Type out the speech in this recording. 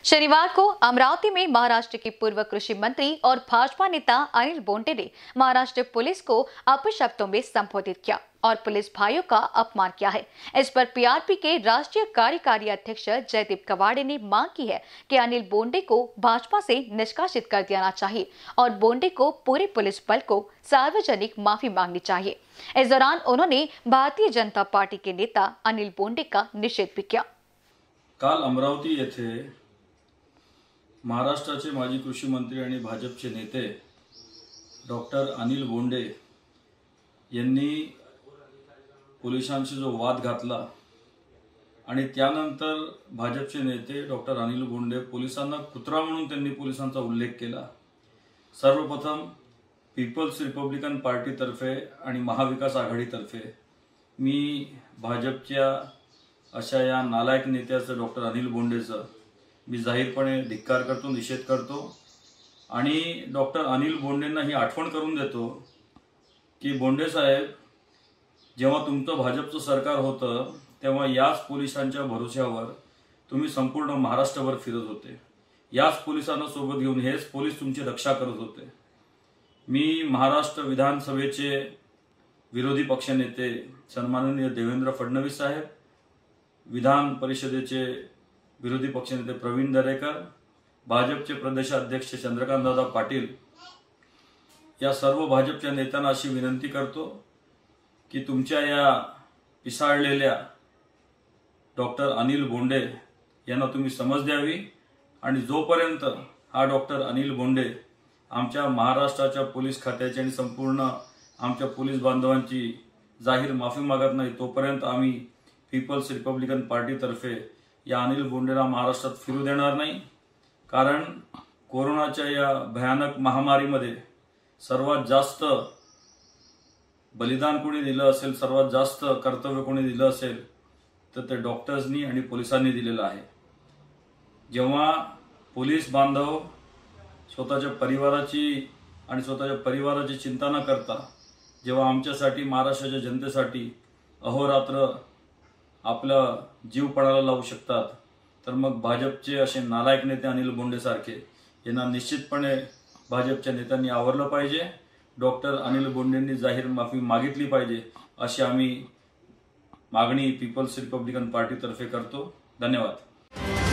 शनिवार को अमरावती में महाराष्ट्र के पूर्व कृषि मंत्री और भाजपा नेता अनिल बोंडे ने महाराष्ट्र पुलिस को अपशब्दों में संबोधित किया और पुलिस भाइयों का अपमान किया है। इस पर पीआरपी के राष्ट्रीय कार्यकारी अध्यक्ष जयदीप कवाड़े ने मांग की है कि अनिल बोंडे को भाजपा से निष्कासित कर देना चाहिए और बोंडे को पूरे पुलिस बल को सार्वजनिक माफी मांगनी चाहिए। इस दौरान उन्होंने भारतीय जनता पार्टी के नेता अनिल बोंडे का निषेध भी किया। काल अमरावती येथे महाराष्ट्राचे माजी कृषी मंत्री आणि भाजपचे नेते डॉक्टर अनिल बोंडे यांनी पोलिसांशी जो वाद घातला आणि त्यानंतर भाजपचे नेते डॉक्टर अनिल बोंडे पोलिसांना कुत्रा म्हणून त्यांनी पोलिसांचा उल्लेख केला। सर्वप्रथम पीपल्स रिपब्लिकन पार्टीतर्फे आणि महाविकास आघाडीतर्फे मी भाजपच्या अशा या नालायक नेत्याचं डॉक्टर अनिल बोंडेचं मी जाहीरपणे धिक्कार करतो, निषेध करतो आणि डॉक्टर अनिल बोंडेंना ही आठवण करून देतो की बोंडे साहेब, जेव्हा तुमचं भाजपचं सरकार होतं तेव्हा याच पोलिसांच्या भरोश्यावर तुम्ही संपूर्ण महाराष्ट्रभर फिरत होते। याच पोलिसांना सोबत घेऊन हेच पोलीस तुमची रक्षा करत होते। मी महाराष्ट्र विधानसभेचे विरोधी पक्षनेते सन्माननीय देवेंद्र फडणवीस साहेब, विधान परिषदेचे विरोधी पक्षनेते प्रवीण दरेकर, भाजपचे प्रदेशाध्यक्ष चंद्रकांतदादा पाटील या सर्व भाजपच्या नेत्यांना अशी विनंती करतो की तुमच्या या पिसाळलेल्या डॉक्टर अनिल बोंडे यांना तुम्ही समज द्यावी आणि जोपर्यंत हा डॉक्टर अनिल बोंडे आमच्या महाराष्ट्राच्या पोलीस खात्याची आणि संपूर्ण आमच्या पोलीस बांधवांची जाहीर माफी मागत नाही तोपर्यंत आम्ही पीपल्स रिपब्लिकन पार्टीतर्फे या अनिल बोंडेला महाराष्ट्रात फिरू देणार नाही। कारण कोरोनाच्या या भयानक महामारीमध्ये सर्वात जास्त बलिदान कोणी दिलं असेल, सर्वात जास्त कर्तव्य कोणी दिलं असेल तर ते डॉक्टर्सनी आणि पोलिसांनी दिलेलं आहे। जेव्हा पोलीस बांधव स्वतःच्या परिवाराची चिंता न करता जेव्हा आमच्यासाठी, महाराष्ट्राच्या जनतेसाठी अहोरात्र आपला जीव पणाला लावू शकतात तर मग भाजपचे असे नालायक नेते अनिल बोंडे सारखे यांना निश्चितपणे भाजपच्या नेत्यांनी आवरलं पाहिजे। डॉक्टर अनिल बोंडेंनी जाहीर माफी मागितली पाहिजे अशी आम्ही मागणी पीपल्स रिपब्लिकन पार्टीतर्फे करतो। धन्यवाद।